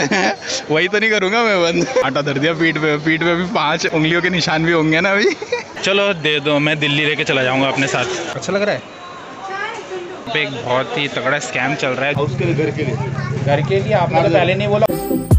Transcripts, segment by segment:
वही तो नहीं करूँगा मैं बंद। आटा धर दिया पीठ पे भी 5 उंगलियों के निशान भी होंगे ना अभी। चलो दे दो, मैं दिल्ली लेके चला जाऊँगा अपने साथ। अच्छा लग रहा है। यहाँ पे एक बहुत ही तगड़ा स्कैम चल रहा है। उसके लिए घर के लिए आपने तो पहले नहीं बोला।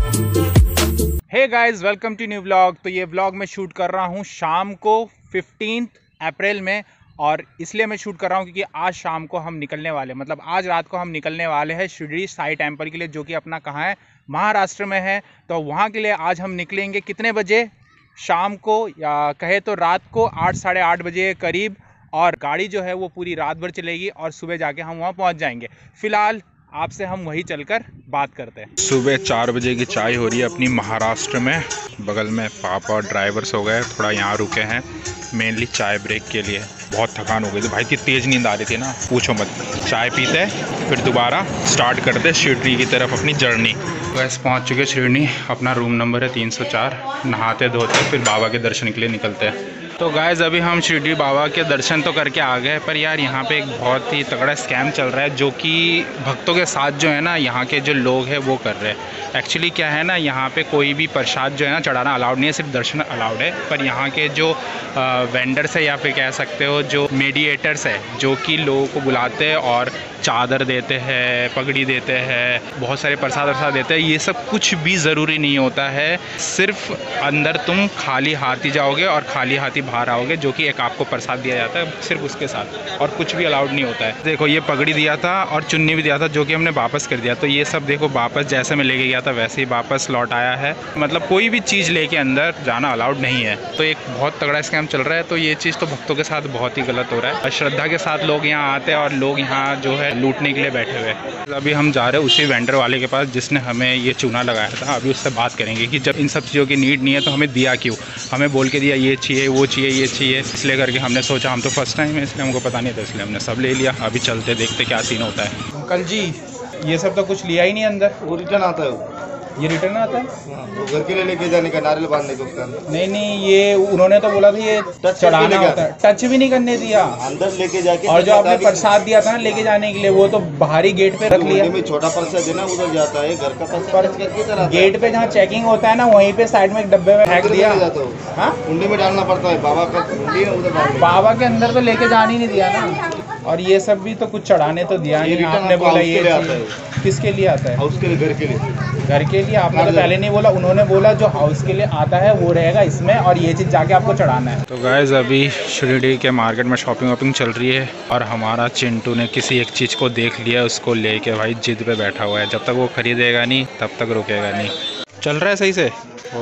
Hey guys, welcome to new vlog. तो ये व्लॉग मैं शूट कर रहा हूँ शाम को 15 अप्रैल में, और इसलिए मैं शूट कर रहा हूँ क्योंकि आज शाम को हम निकलने वाले, मतलब आज रात को हम निकलने वाले हैं शिरडी साई टेम्पल के लिए, जो कि अपना कहाँ है, महाराष्ट्र में है। तो वहाँ के लिए आज हम निकलेंगे कितने बजे? शाम को, या कहे तो रात को 8 साढ़े 8 बजे करीब। और गाड़ी जो है वो पूरी रात भर चलेगी और सुबह जाके हम वहाँ पहुँच जाएंगे। फ़िलहाल आपसे हम वही चलकर बात करते हैं। सुबह 4 बजे की चाय हो रही है अपनी महाराष्ट्र में। बगल में पापा और ड्राइवर्स हो गए, थोड़ा यहाँ रुके हैं मेनली चाय ब्रेक के लिए। बहुत थकान हो गई थी भाई, की तेज़ नींद आ रही थी ना, पूछो मत। चाय पीते फिर दोबारा स्टार्ट करते शिरडी की तरफ अपनी जर्नी। बस पहुँच चुके शिरडी, अपना रूम नंबर है 304। नहाते धोते फिर बाबा के दर्शन के लिए निकलते हैं। तो गाइस अभी हम शिरडी बाबा के दर्शन तो करके आ गए, पर यार यहाँ पे एक बहुत ही तगड़ा स्कैम चल रहा है, जो कि भक्तों के साथ जो है ना, यहाँ के जो लोग हैं वो कर रहे हैं। एक्चुअली क्या है ना, यहाँ पे कोई भी प्रसाद जो है ना चढ़ाना अलाउड नहीं है, सिर्फ दर्शन अलाउड है। पर यहाँ के जो वेंडर्स है, या फिर कह सकते हो जो मीडिएटर्स है, जो कि लोगों को बुलाते हैं और चादर देते हैं, पगड़ी देते हैं, बहुत सारे प्रसाद देते हैं, ये सब कुछ भी ज़रूरी नहीं होता है। सिर्फ अंदर तुम खाली हाथ ही जाओगे और खाली हाथ ही बाहर आओगे, जो कि एक आपको प्रसाद दिया जाता है सिर्फ उसके साथ, और कुछ भी अलाउड नहीं होता है। देखो ये पगड़ी दिया था और चुन्नी भी दिया था, जो कि हमने वापस कर दिया। तो ये सब देखो वापस जैसे मैं लेके गया था वैसे ही वापस लौट आया है। मतलब कोई भी चीज़ लेके अंदर जाना अलाउड नहीं है। तो एक बहुत तगड़ा स्कैम चल रहा है। तो ये चीज़ तो भक्तों के साथ बहुत ही गलत हो रहा है। श्रद्धा के साथ लोग यहाँ आते हैं और लोग यहाँ जो है लूटने के लिए बैठे हुए हैं। अभी हम जा रहे हैं उसी वेंडर वाले के पास जिसने हमें ये चूना लगाया था। अभी उससे बात करेंगे कि जब इन सब चीज़ों की नीड नहीं है तो हमें दिया क्यों, हमें बोल के दिया ये चाहिए वो चाहिए ये चाहिए। इसलिए करके हमने सोचा, हम तो फर्स्ट टाइम है इसलिए हमको पता नहीं था, इसलिए हमने सब ले लिया। अभी चलते देखते क्या सीन होता है। अंकल जी ये सब तो कुछ लिया ही नहीं अंदर। वो रिटर्न आता है, ये रिटर्न आता है? वो घर के लिए लेके जाने का, नारियल बांधने का उसका। नहीं, ये उन्होंने तो बोला था ये चढ़ाना होता है, टच भी नहीं करने दिया अंदर लेके जाके। और जो आपने प्रसाद दिया था ना लेके जाने के लिए, वो तो बाहरी गेट पे रख लिया। में छोटा प्रसाद है ना, उधर जाता है, घर का प्रसाद गेट पे जहाँ चेकिंग होता है ना, वहीं पे साइड में एक डब्बे में फेंक दिया। कुंडी में डालना पड़ता है, बाबा का कुंडी है उधर। बाबा के अंदर तो लेके जाने ही नहीं दिया ना। और ये सब भी तो कुछ चढ़ाने तो दिया नहीं। आपने बोला ये आता है। किसके लिए आता है? हाउस के लिए, घर के लिए। घर के लिए आपने तो पहले नहीं बोला। उन्होंने बोला जो हाउस के लिए आता है वो रहेगा इसमें, और ये चीज़ जाके आपको चढ़ाना है। तो गाइस अभी शिरडी के मार्केट में शॉपिंग चल रही है, और हमारा चिंटू ने किसी एक चीज़ को देख लिया, उसको लेके भाई जिद पे बैठा हुआ है। जब तक वो खरीदेगा नहीं तब तक रुकेगा नहीं। चल रहा है सही से।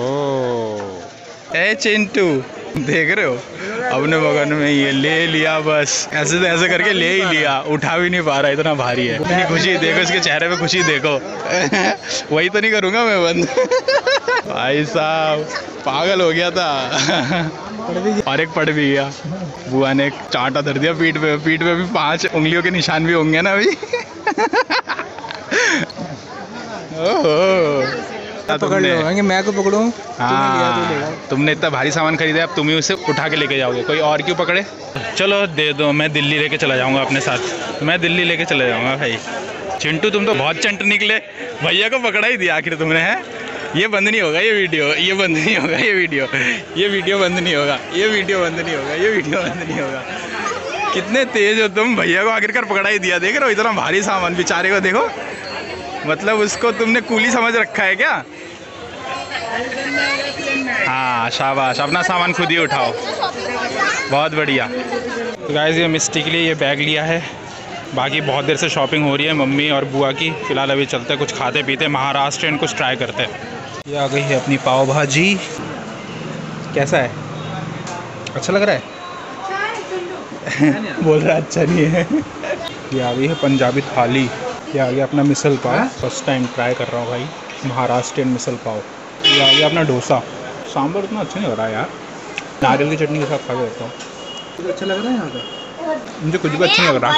ए चिंटू देख रहे हो, अपने बगल में ये ले लिया, बस ऐसे करके ले ही लिया। उठा भी नहीं पा रहा, इतना भारी है। इतनी खुशी देखो इसके चेहरे पे, खुशी देखो। वही तो नहीं करूँगा मैं बंद। भाई साहब पागल हो गया था। और एक पड़ भी गया। बुआ ने एक चांटा धर दिया पीठ पे भी 5 उंगलियों के निशान भी होंगे ना अभी। मैं को पकड़ूं? हाँ, तुमने इतना भारी सामान खरीदा, अब तुम ही उसे उठा के लेके जाओगे, कोई और क्यों पकड़े? चलो दे दो, मैं दिल्ली लेके चला जाऊंगा अपने साथ। मैं दिल्ली लेके चला जाऊंगा भाई। चिंटू तुम तो बहुत चंट निकले, भैया को पकड़ा ही दिया आखिर तुमने। है ये बंद नहीं होगा, ये वीडियो बंद नहीं होगा, ये वीडियो बंद नहीं होगा, ये वीडियो बंद नहीं होगा। कितने तेज हो तुम, भैया को आखिरकार पकड़ा ही दिया। देख रहे हो इतना भारी सामान, बेचारे को देखो, मतलब उसको तुमने कूली समझ रखा है क्या? हाँ शाबाश, अपना सामान खुद ही उठाओ, बहुत बढ़िया। तो गाइस ये मिस्टी के लिए ये बैग लिया है। बाकी बहुत देर से शॉपिंग हो रही है मम्मी और बुआ की। फ़िलहाल अभी चलते कुछ खाते पीते महाराष्ट्रियन कुछ ट्राई करते हैं। ये आ गई है अपनी पाव भाजी। कैसा है? अच्छा लग रहा है? बोल रहा अच्छा नहीं है। ये आ गई है पंजाबी थाली। ये आ गया अपना misal pav, first time try कर रहा हूँ भाई, महाराष्ट्रियन मिसल पाव। ये आ गया अपना डोसा। सांभर उतना अच्छा नहीं लग रहा है यार, नारियल की चटनी के साथ खा के देखता हूँ। अच्छा लग रहा है यहाँ का? मुझे कुछ भी अच्छा नहीं लग रहा।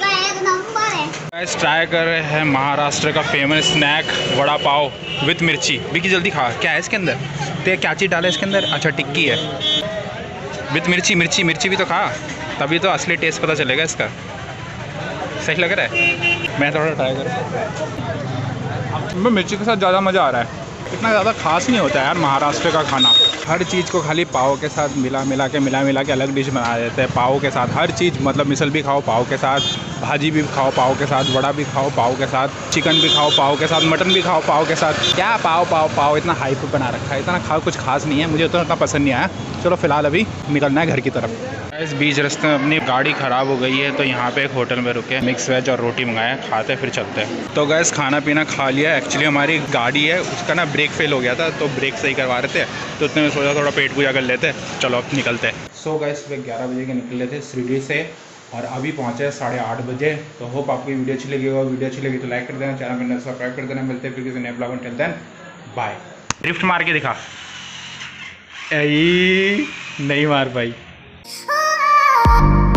ट्राई कर रहे हैं महाराष्ट्र का famous snack vada pav with मिर्ची। विकी जल्दी खा, क्या है इसके अंदर? तो क्या चीज़ डाला है इसके अंदर? अच्छा टिक्की है विथ मिर्ची भी तो खा, तभी तो असली टेस्ट पता चलेगा इसका। सही लग रहा है? मैं थोड़ा ट्राई करूँ। इसमें मिर्ची के साथ ज़्यादा मज़ा आ रहा है। इतना ज़्यादा खास नहीं होता है यार महाराष्ट्र का खाना। हर चीज़ को खाली पाव के साथ मिला मिला के अलग डिश बना देते हैं। पाव के साथ हर चीज़, मतलब मिसल भी खाओ पाव के साथ, भाजी भी खाओ पाव के साथ, वड़ा भी खाओ पाव के साथ, चिकन भी खाओ पाव के साथ, मटन भी खाओ पाव के साथ। क्या पाव पाव पाव इतना हाइप बना रखा है, इतना खाओ, कुछ खास नहीं है। मुझे उतना पसंद नहीं आया। चलो फिलहाल अभी निकलना है घर की तरफ। इस बीच रास्ते में अपनी गाड़ी ख़राब हो गई है तो यहाँ पे एक होटल में रुके, मिक्स वेज और रोटी मंगाए, खाते फिर चलते हैं। तो गैस खाना पीना खा लिया। एक्चुअली हमारी गाड़ी है उसका ना ब्रेक फेल हो गया था, तो ब्रेक सही करवा रहे थे, तो उतने में सोचा थोड़ा पेट पूजा कर लेते। चलो अब निकलते हैं। सो गैस सुबह 11 बजे के निकले थे शिरडी से और अभी पहुँचे 8:30 बजे। तो होप आपको वीडियो अच्छी लगी होगा। वीडियो अच्छी लगी तो लाइक कर देना, चैनल में सब्सक्राइब कर देना। मिलते हैं फिर किसी नए ब्लॉग में। Till then bye. ड्रिफ्ट मार के दिखा। नहीं मार पाई।